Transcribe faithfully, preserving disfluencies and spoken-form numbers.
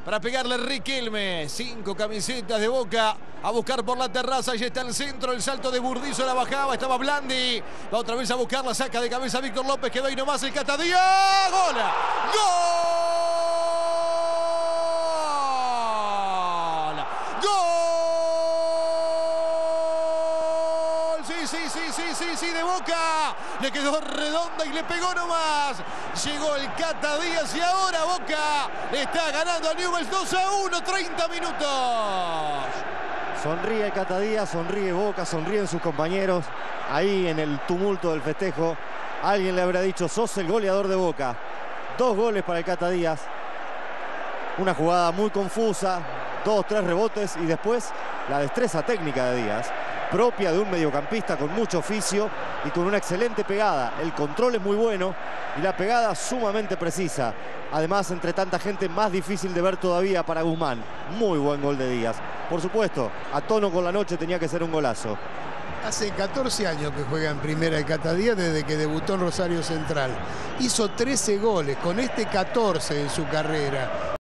para pegarle Riquelme. Cinco camisetas de Boca a buscar por la terraza. Ahí está el centro, el salto de Burdizo, la bajaba, estaba Blandi. Va otra vez a buscar, la saca de cabeza Víctor López, quedó ahí nomás el Cata Díaz. ¡Gol! ¡Gol! Sí, sí, sí, sí, sí, sí, de Boca. Le quedó redonda y le pegó nomás. Llegó el Cata Díaz y ahora Boca está ganando a Newell's dos a uno, treinta minutos. Sonríe el Cata Díaz, sonríe Boca, sonríen sus compañeros. Ahí en el tumulto del festejo, alguien le habrá dicho: sos el goleador de Boca. Dos goles para el Cata Díaz. Una jugada muy confusa, dos, tres rebotes y después la destreza técnica de Díaz, propia de un mediocampista con mucho oficio y con una excelente pegada. El control es muy bueno y la pegada sumamente precisa. Además, entre tanta gente, más difícil de ver todavía para Guzmán. Muy buen gol de Díaz. Por supuesto, a tono con la noche tenía que ser un golazo. Hace catorce años que juega en primera el Cata Díaz, desde que debutó en Rosario Central. Hizo trece goles, con este catorce en su carrera.